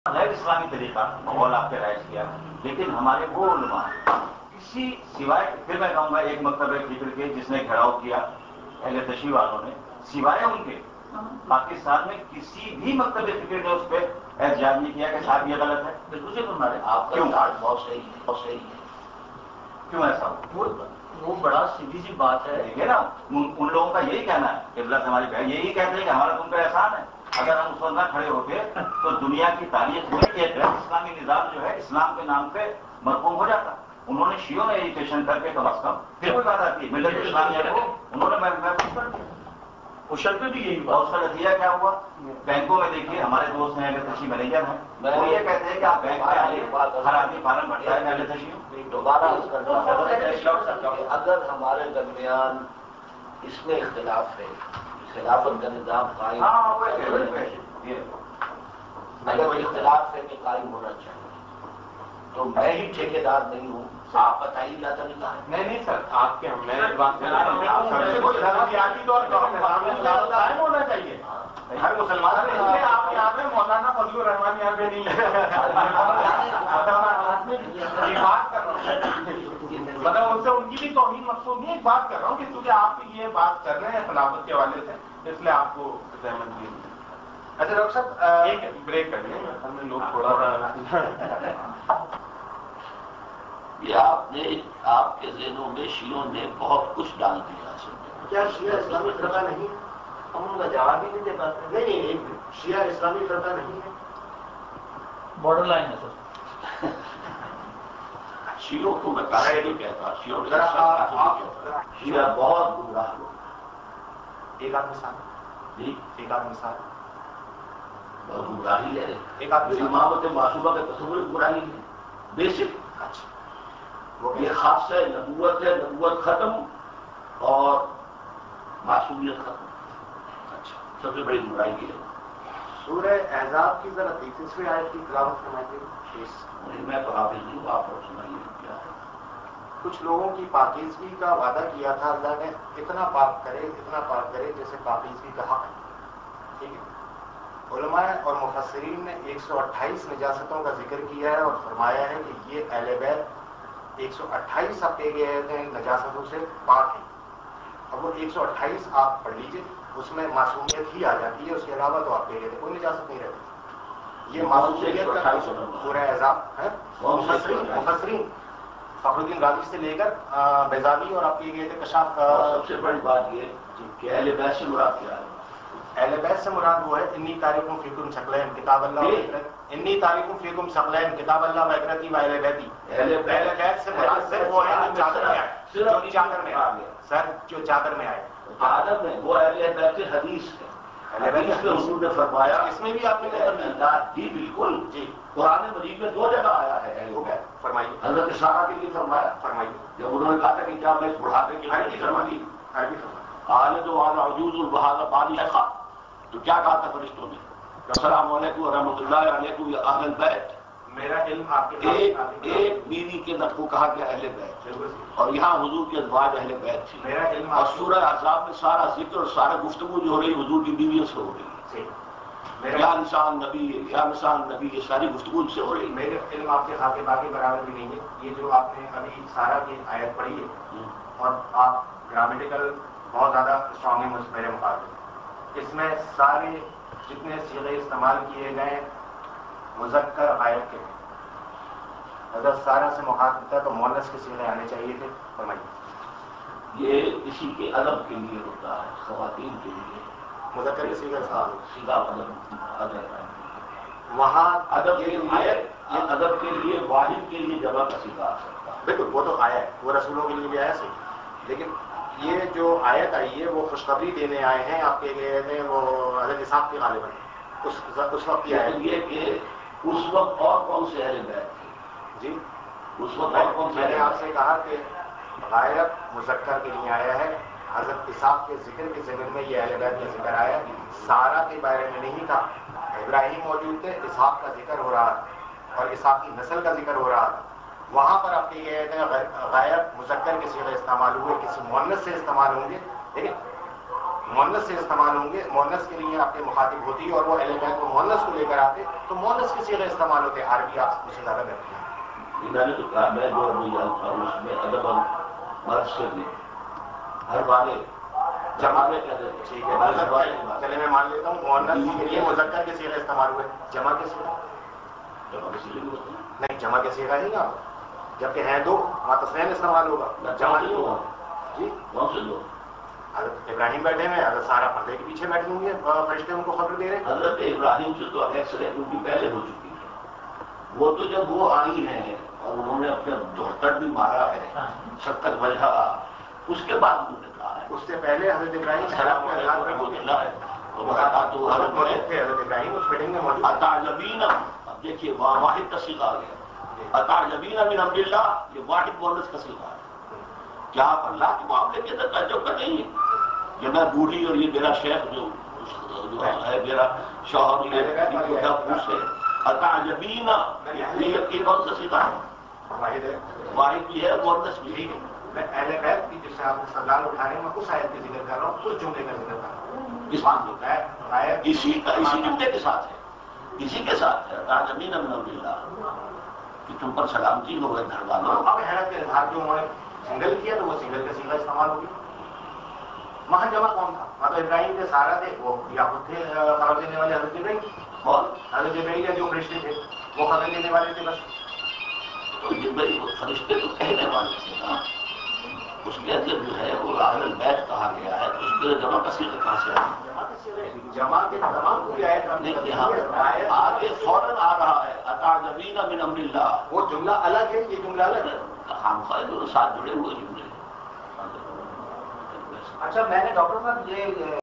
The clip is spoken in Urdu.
غیر اسلامی طریقہ ماحول آپ نے رائج کیا، لیکن ہمارے وہ علماء کسی سوائے، پھر میں کہوں گا ایک مکتبہ فکر کے جس نے گھیراؤ کیا اہل تشیع والوں نے، سوائے ان کے پاکستان میں کسی بھی مکتبہ فکر نے اس پہ احتجاج نہیں کیا کہ صاحب یہ غلط ہے. بالکل سے تمہارے آپ کیوں بہت صحیح ہے، بہت صحیح ہے، کیوں ایسا ہو؟ وہ بڑا سیدھی سی بات ہے. دیکھیے نا، ان لوگوں کا یہی کہنا ہے کہ اللہ سے ہماری بہن یہی کہتے ہیں کہ ہمارا تم پہ احسان ہے. اگر ہم اس وقت نہ کھڑے ہوتے تو دنیا کی تاریخ میں ایک غیر اسلامی نظام جو ہے اسلام کے نام پہ مرقوم ہو جاتا. انہوں نے شیعوں میں ایجوکیشن کر کے کم از کم پھر کوئی بات آتی ہے ملت اسلامیہ کو انہوں نے محفوظ کر دیا. اشر پہ بھی یہی بات. اس کا نتیجہ کیا ہوا؟ بینکوں میں دیکھیے ہمارے دوست ہیں اہل تشیع مینیجر ہیں، وہ یہ کہتے ہیں کہ آپ بینک میں آئیے، ہر آدمی فارم بھرتا ہے اہل تشیع. دوبارہ اگر ہمارے درمیان اس میں اختلاف ہے، خلافت کا نظام قائم، اگر وہ اختلاف ہے کہ قائم ہونا چاہیے تو میں ہی ٹھیکیدار نہیں ہوں. آپ بتائیے کیا طریقہ ہے؟ نہیں سر، آپ کے میں بات قائم ہونا چاہیے ہر مسلمان. آپ یہاں پہ مولانا فضل الرحمان یہاں پہ نہیں ہے، بات کر رہا ہوں، مطلب ان سے ان کی بھی توہین مقصود نہیں. ایک بات کر رہا ہوں کہ چونکہ آپ یہ بات کر رہے ہیں خلافت کے حوالے سے اس لیے آپ کو زحمت دی. اچھا ڈاکٹر صاحب ایک بریک کر لیں، ہمیں لوگ تھوڑا سا یہ آپ کے ذہنوں میں شیعوں نے بہت کچھ ڈال دیا. کیا شیعہ اسلامی فرقہ نہیں ہے؟ ہم ان کا جواب ہی نہیں دے پاتے. نہیں، شیعہ اسلامی فرقہ نہیں ہے، بارڈر لائن ہے سر. شیعوں کو میں کہا نہیں کہتا، شیعہ بہت گمراہ لوگ. ایک آدھ مثال، جی ایک آدھ مثال. بہت گمراہی ہے. ایک آدھ امامت معصومہ کا تصور گمراہی ہے بیسک. اچھا یہ خاصہ نبوت ہے، نبوت ختم اور معصومیت ختم. اچھا سب سے بڑی گمراہی کی ہے. سورہ احزاب کی ذرا 33ویں آیت کی تلاوت فرمائیے. میں تو حافظ نہیں ہوں، آپ لوگ سنائیے کیا ہے. کچھ لوگوں کی پاکیزگی کا وعدہ کیا تھا اللہ نے، اتنا پاک کرے جیسے پاکیزگی کا حق ہے. ٹھیک ہے. علماء اور مفسرین نے 128 نجاستوں کا ذکر کیا ہے اور فرمایا ہے کہ یہ اہل بیت 128 آپ کہے گئے ہیں نجاستوں سے پاک ہیں. اب وہ 128 آپ پڑھ لیجئے، اس میں معصومیت ہی آ جاتی ہے، اس کے علاوہ تو آپ کہہ گئے تھے کوئی نجاست نہیں رہتی. یہ معصومیت کا سورہ احزاب ہے. مفسرین فخر الدین رازی سے لے کر بیضاوی اور آپ کہے گئے تھے کشاف. سب سے بڑی بات یہ کہ اہل بیت سے مراد کیا ہے؟ اہل بیت سے مراد وہ ہے انی تاریکم فیکم ثقلین کتاب اللہ و اکرت، انی تاریکم فیکم ثقلین کتاب اللہ و اکرتی و اہل بیتی. اہل بیت سے مراد صرف وہ ہے جو چادر میں آئے، جو چادر میں آ گیا سر، جو چادر میں آئے. چادر میں وہ اہل بیت حدیث ہے. حدیث میں حضور نے فرمایا، اس میں بھی آپ نے جی بالکل جی قرآن مجید میں 2 جگہ آیا ہے اہل بیت. فرمائیے. حضرت سارہ کے لیے فرمایا، فرمائیے جب انہوں نے کہا تھا کہ کیا میں اس بڑھاپے کی عربی فرمائی، عربی فرمائی آل تو آل عجوز البہار بانی ہے. تو کیا کہا تھا فرشتوں نے؟ السلام علیکم ورحمۃ اللہ علیکم یا اہل بیت. میرا علم آپ کے ایک بیوی کے نقل کو کہا گیا اہل بیت، اور یہاں حضور کے ازواج اہل بیت تھی. میرا علم اور سورہ احزاب میں سارا ذکر اور سارا گفتگو جو ہو رہی حضور کی بیویوں سے ہو رہی ہے. یا انسان نبی، یا انسان نبی، یہ ساری گفتگو سے ہو رہی ہے. میرے علم آپ کے خاکے باقی برابر بھی نہیں ہے. یہ جو آپ نے ابھی سارا کی آیت پڑھی ہے اور آپ گرامیٹیکل بہت زیادہ اسٹرانگ ہیں میرے مقابلے. اس میں سارے جتنے صیغے استعمال کیے گئے مذکر غائب کے ہیں. اگر سارا سے مخاطب تھا تو مؤنث کے صیغے آنے چاہیے تھے. فرمائیے. یہ اسی کے ادب کے لیے ہوتا ہے، خواتین کے لیے مذکر کے صیغے سیدھا ادب وہاں ادب کے لیے، ادب کے لیے واحد کے لیے جمع کا صیغہ آ سکتا ہے. بالکل وہ تو آیا ہے، وہ رسولوں کے لیے بھی آیا صحیح. لیکن یہ جو آیت آئی ہے وہ خوشخبری دینے آئے ہیں. آپ کے گئے تھے وہ حضرت اسحاق کے غالباً اس وقت کی آیت یہ کہ اس وقت اور کون سے اہل بیت تھے؟ جی اس وقت اور کون سے؟ میں نے آپ سے کہا کہ غائب مذکر کے لیے آیا ہے. حضرت اسحاق کے ذکر کے ضمن میں یہ اہل بیت کا ذکر آیا ہے. سارا کے بارے میں نہیں تھا. ابراہیم موجود تھے، اسحاق کا ذکر ہو رہا تھا اور اسحاق کی نسل کا ذکر ہو رہا تھا. وہاں پر آپ کے یہ غائب مذکر کے صیغے استعمال ہوئے، کسی مؤنث سے استعمال ہوں گے. ٹھیک ہے. مؤنث سے استعمال ہوں گے، مؤنث کے لیے آپ کے مخاطب ہوتی ہے اور وہ اہل بیت کو مؤنث کو لے کر آتے تو مؤنث کے صیغے استعمال ہوتے، عربی آپ مجھ سے زیادہ کرتے ہیں. میں نے تو کہا میں جو اس میں ادب مرض سے بھی ہر والے جمع میں ٹھیک ہے، چلے میں مان لیتا ہوں مؤنث کے لیے مذکر کے صیغے استعمال ہوئے، جمع کے صیغے نہیں، جمع کے صیغہ ہی نا، جبکہ ہیں دو وہاں تسنین استعمال ہوگا، جمع نہیں ہوگا. جی کون سے لوگ؟ حضرت ابراہیم بیٹھے ہیں، حضرت سارا پردے کے پیچھے بیٹھے ہوئے ہیں، فرشتے ان کو خبر دے رہے ہیں. حضرت ابراہیم سے تو اکثر ان کی پہلے ہو چکی ہے، وہ تو جب وہ آئی ہیں اور انہوں نے اپنے دوہتر بھی مارا ہے 70 وجہ، اس کے بعد انہوں نے کہا ہے. اس سے پہلے حضرت ابراہیم سلام علیکم ورحمۃ اللہ وبرکاتہ. حضرت موجود تھے، حضرت ابراہیم اس میٹنگ میں موجود تھے. اتعجبین، اب دیکھیے واحد کا صیغہ آ گیا. اتعجبین من امر اللہ، یہ واحد مؤنث کا صیغہ ہے. کیا آپ اللہ کے معاملے کے اندر تعجب کر رہی ہیں کہ میں بوڑھی اور یہ میرا شیخ جو ہے میرا شوہر یہ بوڑھا پوچھ ہے. اتعجبین، یہ کون سا صیغہ ہے؟ واحد بھی ہے مؤنث بھی ہے. میں اہل بیت کی جس سے آپ استدلال اٹھا رہے ہیں میں اس آیت کا ذکر کر رہا ہوں، اس جملے کا ذکر کر رہا ہوں. اس بات اسی جملے کے ساتھ ہے، اسی کے ساتھ ہے. اتعجبین من امر اللہ، کہ تم پر سلامتی ہو گئے گھر والوں. اب حیرت کے اظہار جو انہوں نے سنگل کیا تو وہ سنگل کا صیغہ استعمال ہوگی. وہاں جمع کون تھا؟ مطلب ابراہیم تھے، سارا تھے، وہ یا خود تھے خبر دینے والے حضرت ابراہیم، اور حضرت ابراہیم جو فرشتے تھے وہ خبر دینے والے تھے بس. تو یہ فرشتے تو کہنے والے تھے نا، اس کے اندر جو ہے وہ اہل البیت کہا گیا ہے، تو اس کے جمع کا صیغہ کہاں سے آیا؟ جمع کے تمام پوری آیت نہیں، یہاں آگے فوراً آ رہا ہے اتعجبین من امر اللہ. وہ جملہ الگ ہے، یہ جملہ الگ ہے. خام خواہ دونوں ساتھ جڑے ہوئے جملے. اچھا میں نے ڈاکٹر صاحب یہ